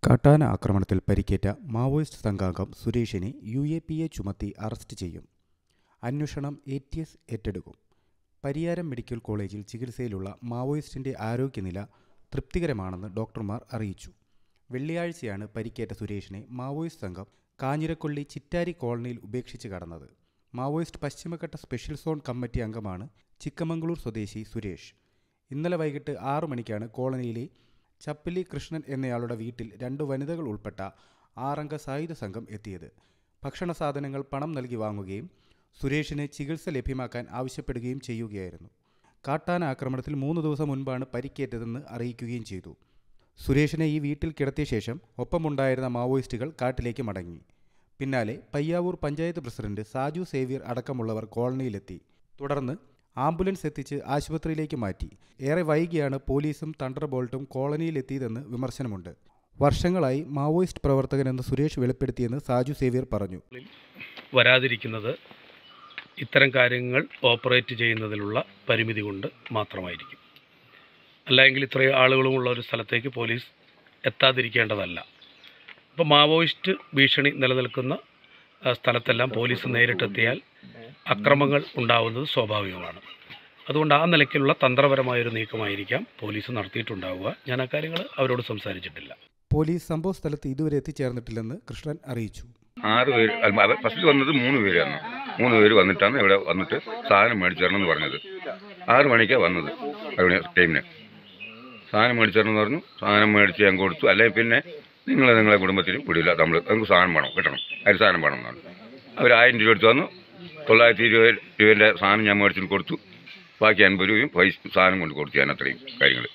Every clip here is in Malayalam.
കാട്ടാന ആക്രമണത്തിൽ പരിക്കേറ്റ മാവോയിസ്റ്റ് സംഘാംഗം സുരേഷിനെ UAPA ചുമത്തി അറസ്റ്റ് ചെയ്യും. അന്വേഷണം ATS ഏറ്റെടുക്കും. പരിയാരം മെഡിക്കൽ കോളേജിൽ ചികിത്സയിലുള്ള മാവോയിസ്റ്റിൻ്റെ ആരോഗ്യനില തൃപ്തികരമാണെന്ന് ഡോക്ടർമാർ അറിയിച്ചു. വെള്ളിയാഴ്ചയാണ് പരിക്കേറ്റ സുരേഷിനെ മാവോയിസ്റ്റ് സംഘം കാഞ്ഞിരക്കൊള്ളി ചിറ്റാരി കോളനിയിൽ ഉപേക്ഷിച്ച് കടന്നത്. മാവോയിസ്റ്റ് പശ്ചിമഘട്ട സ്പെഷ്യൽ സോൺ കമ്മിറ്റി അംഗമാണ് ചിക്കമംഗളൂർ സ്വദേശി സുരേഷ്. ഇന്നലെ വൈകിട്ട് 6 മണിക്കാണ് കോളനിയിലെ ചപ്പിലി കൃഷ്ണൻ എന്നയാളുടെ വീട്ടിൽ 2 വനിതകൾ ഉൾപ്പെട്ട 6 അംഗ സായുധ സംഘം എത്തിയത്. ഭക്ഷണ സാധനങ്ങൾ പണം നൽകി വാങ്ങുകയും സുരേഷിന് ചികിത്സ ലഭ്യമാക്കാൻ ആവശ്യപ്പെടുകയും ചെയ്യുകയായിരുന്നു. കാട്ടാന ആക്രമണത്തിൽ 3 ദിവസം മുൻപാണ് പരിക്കേറ്റതെന്ന് അറിയിക്കുകയും ചെയ്തു. സുരേഷിനെ ഈ വീട്ടിൽ കിടത്തിയ ശേഷം ഒപ്പമുണ്ടായിരുന്ന മാവോയിസ്റ്റുകൾ കാട്ടിലേക്ക് മടങ്ങി. പിന്നാലെ പയ്യാവൂർ പഞ്ചായത്ത് പ്രസിഡന്റ് സാജു സേവ്യർ അടക്കമുള്ളവർ കോളനിയിലെത്തി. തുടർന്ന് ആംബുലൻസ് എത്തിച്ച് ആശുപത്രിയിലേക്ക് മാറ്റി. ഏറെ വൈകിയാണ് പോലീസും തണ്ടർബോൾട്ടും കോളനിയിലെത്തിയതെന്ന് വിമർശനമുണ്ട്. വർഷങ്ങളായി മാവോയിസ്റ്റ് പ്രവർത്തകനെന്ന് സുരേഷ് വെളിപ്പെടുത്തിയെന്ന് സാജു സേവ്യർ പറഞ്ഞു. വരാതിരിക്കുന്നത് ഇത്തരം കാര്യങ്ങൾ ഓപ്പറേറ്റ് ചെയ്യുന്നതിലുള്ള പരിമിതി കൊണ്ട് മാത്രമായിരിക്കും. അല്ലെങ്കിൽ ഇത്രയും ആളുകളുമുള്ള ഒരു സ്ഥലത്തേക്ക് പോലീസ് എത്താതിരിക്കേണ്ടതല്ല. ഇപ്പോൾ മാവോയിസ്റ്റ് ഭീഷണി നിലനിൽക്കുന്ന സ്ഥലത്തെല്ലാം പോലീസ് നേരിട്ടെത്തിയാൽ അക്രമങ്ങൾ ഉണ്ടാവുന്നത് സ്വാഭാവികമാണ്. അതുകൊണ്ട് ആ നിലയ്ക്കുള്ള തന്ത്രപരമായൊരു നീക്കമായിരിക്കാം പോലീസ് നടത്തിയിട്ടുണ്ടാവുക. ഞാൻ ആ കാര്യങ്ങൾ അവരോട് സംസാരിച്ചിട്ടില്ല. പോലീസ് സംഭവ സ്ഥലത്ത് ഇതുവരെ എത്തിച്ചേർന്നിട്ടില്ലെന്ന് കൃഷ്ണൻ അറിയിച്ചു. 6 പേര് ഫസ്റ്റിൽ വന്നത് 3 പേരാണ്. 3 പേര് വന്നിട്ടാണ് ഇവിടെ വന്നിട്ട് സാധനം മേടിച്ചു തരണമെന്ന് പറഞ്ഞത്. 6 മണിക്കാണ് വന്നത്. ടൈമിന് സാധനം മേടിച്ചു തരണമെന്ന് പറഞ്ഞു. സാധനം മേടിച്ച് ഞാൻ കൊടുത്തു. അല്ലെങ്കിൽ പിന്നെ നിങ്ങളെ കുടുംബത്തിനും വിടില്ല, നമുക്ക് സാധനം വേണം, കിട്ടണം, അതിന് സാധനം വേണം എന്നാണ്. അവർ 1000 രൂപ എടുത്ത് വന്നു. 920 രൂപേൻ്റെ സാധനം ഞാൻ മേടിച്ചിട്ട് കൊടുത്തു. ബാക്കി 50 രൂപയും സാധനം കൊണ്ട് കൊടുത്തു. ഞാൻ അത്രയും കാര്യങ്ങൾ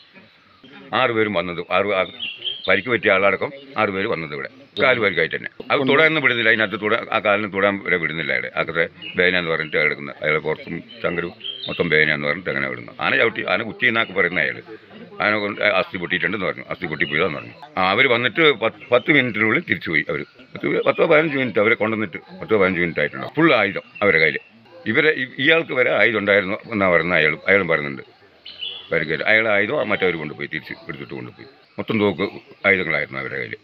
6 പേരും വന്നത്. പരിക്ക് പറ്റിയ ആളടക്കം 6 പേര് വന്നത് ഇവിടെ. 4 പരിക്കായിട്ട് തന്നെ. അത് തുടർന്ന് വിടുന്നില്ല. അതിനകത്ത് ആ കാലിന് തൊടാൻ വരെ വിടുന്നില്ല. അവിടെ അകത്തെ ബേന എന്ന് പറഞ്ഞിട്ട് എടുക്കുന്നത്. അയാളെ പുറത്തും ചങ്കരും മൊത്തം ബേന എന്ന് പറഞ്ഞിട്ട് അങ്ങനെ വിടുന്നു. ആന കുത്തി എന്നൊക്കെ പറയുന്ന അയാൾ ആന കൊണ്ട് അസ്ഥി പൊട്ടിയിട്ടുണ്ടെന്ന് പറഞ്ഞു. അസ്ഥി പൊട്ടിപ്പോയതാന്ന് പറഞ്ഞു. അവർ വന്നിട്ട് 10 മിനിറ്റിനുള്ളിൽ തിരിച്ചു പോയി. അവർ 10-15 മിനിറ്റ് അവരെ കൊണ്ടുവന്നിട്ട് 10-15 മിനിറ്റ് ആയിട്ടുണ്ട്. ഫുൾ ആയുധം അവരുടെ കയ്യിൽ. ഇയാൾക്ക് വരെ ആയുധം ഉണ്ടായിരുന്നു എന്നാണ് പറയുന്നത്. അയാളും പറയുന്നുണ്ട്. പരിക്കേറ്റ് അയാളെ ആയുധം മറ്റവർ കൊണ്ടുപോയി തിരിച്ച് എടുത്തിട്ട് കൊണ്ടുപോയി. മൊത്തം തോക്ക് ആയുധങ്ങളായിരുന്നു അവരുടെ കയ്യിൽ.